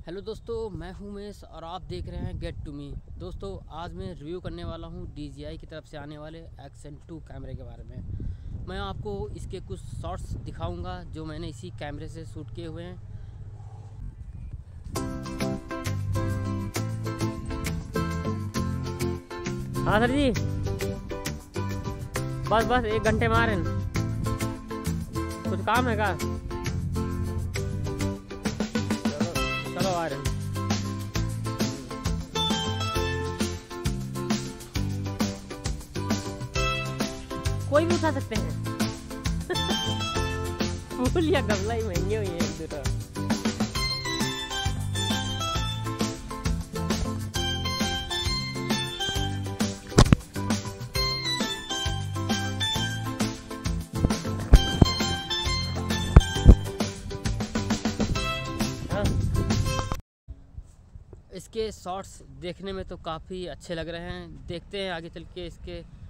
Hello दोस्तों, मैं हूं उमेश और आप देख रहे हैं गेट टू मी। दोस्तों, आज मैं रिव्यू करने वाला हूं DJI की तरफ से आने वाले एक्शन 2 कैमरे के बारे में। मैं आपको इसके कुछ शॉट्स दिखाऊंगा जो मैंने इसी कैमरे से शूट किए हुए हैं। हाँ सर जी, बस 1 घंटे में आ रहे हैं। कुछ काम है क्या? चलो आ रहे हैं। कोई भी उठा सकते हैं। फूल या गमला ही महंगे हुए हैं एक दो। इसके शॉट्स देखने में तो काफ़ी अच्छे लग रहे हैं। देखते हैं आगे चल के इसके